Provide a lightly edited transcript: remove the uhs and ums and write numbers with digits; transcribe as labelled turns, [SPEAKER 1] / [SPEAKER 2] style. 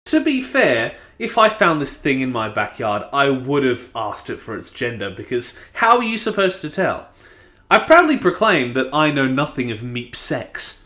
[SPEAKER 1] To be fair, if I found this thing in my backyard, I would have asked it for its gender, because how are you supposed to tell? I proudly proclaim that I know nothing of Meep sex.